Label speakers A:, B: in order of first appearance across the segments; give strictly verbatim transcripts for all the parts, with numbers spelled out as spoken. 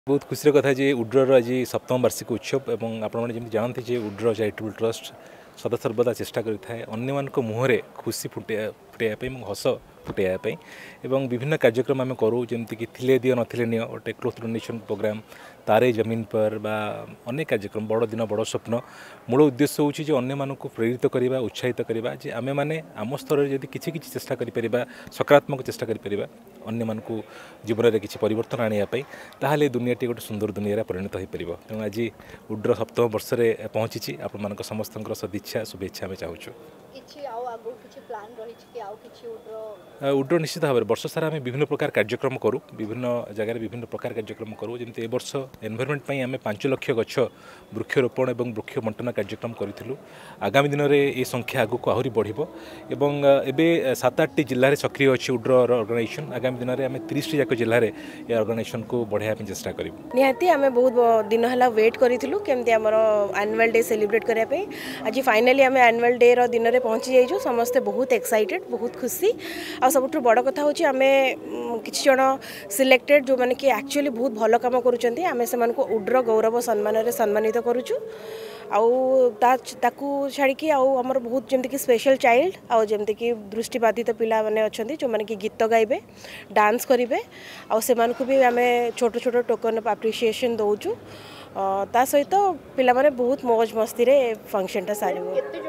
A: बहुत खुशी कथा जे उड्र आज सप्तम वार्षिक उत्सव और आपने जानते जे उड्र चैरिटेबल ट्रस्ट सदा सर्वदा चेष्टा करें अन्य मुहरे खुशी फुटे फुटाइवाई हस फुटाइवाई और विभिन्न कार्यक्रम आम करूँ जमीक थिले दियो नथिले नियो गोटे cloth donation programme Taare Zameen पर बा अनेक कार्यक्रम बड़ दिन बड़ स्वप्न मूल उद्देश्य होची जे अन्य मानक प्रेरित करवा उत्साहित करवा जे आमे माने आम स्तर में किसी किसी चेष्टा करिपरिबा सकारात्मक चेष्टा करिपरिबा अन्य मानक जीवन में किसी परिवर्तन आने ताहले दुनियाटी गोटे सुंदर दुनिया परिणत हो पार तेणु आज उड्र सप्तम वर्ष में पहुँची आपण समस्त सदिच्छा शुभेच्छा आम चाहूँ उड्र निश्चित भाव में वर्ष सारा आम विभिन्न प्रकार कार्यक्रम करूँ विभिन्न जगह विभिन्न प्रकार कार्यक्रम करूँ जमी ए वर्ष एनवायरमेंट पर आम पांच लक्ष गछ वृक्षरोपण और वृक्ष बंटन कार्यक्रम करूँ आगामी दिन में ये संख्या आगक आहरी बढ़ एवं सात आठ जिले में सक्रिय अच्छी उड्र ऑर्गेनाइजेशन आगामी दिन में आम तीस जाक जिले में ये ऑर्गेनाइजेशन को बढ़ाई चेष्टा करूँ
B: निहाती आम बहुत दिन है वेट करूँ केमती आम एनुअल डे सेलिब्रेट करने आज फाइनाली आम एनुअल डे दिन में पहुँची जाइए समस्ते बहुत एक्साइटेड बहुत खुशी आ सब बड़ कथा हूँ आम किसी जन सिलेक्टेड जो मैंने कि एक्चुअली बहुत भल कम करुँच आम से उड्र गौरव सम्मान सम्मानित करुचु आकू छाड़ी आमर बहुत जमीक स्पेशल चाइल्ड आउ जमीक दृष्टिबाधित पिला मैंने अच्छा जो मैंने कि गीत गाइबे डांस करेंगे आउ भी आम छोट छोट टोकन ऑफ एप्रिसिएशन दौचु ता सहित पिला माने बहुत मौज मस्ती रे फंक्शन सारू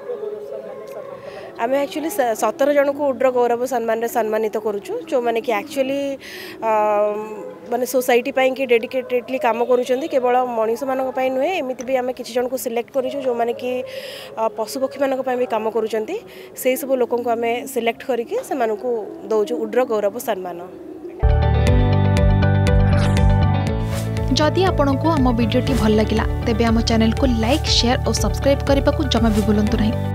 B: आम एक्चुअली सतर जन को उड्र गौरव सम्मान सम्मानित करुचु जो मैंने कि एक्चुअली माने सोसाइटी पाई कि डेडिकेटेडली काम करुँच केवल मनीष मान नुहे एमती भी आम किसी जन को सिलेक्ट करूँ जो मैंने कि पशुपक्षी मान भी काम करुँच से सब लोक आम सिलेक्ट करके दौचु उड्र गौरव सम्मान
C: जदि आपंक आम भिडी भल लगा तेब आम चैनल को लाइक शेयर और सब्सक्राइब करने को जमा भी भूलु नहीं।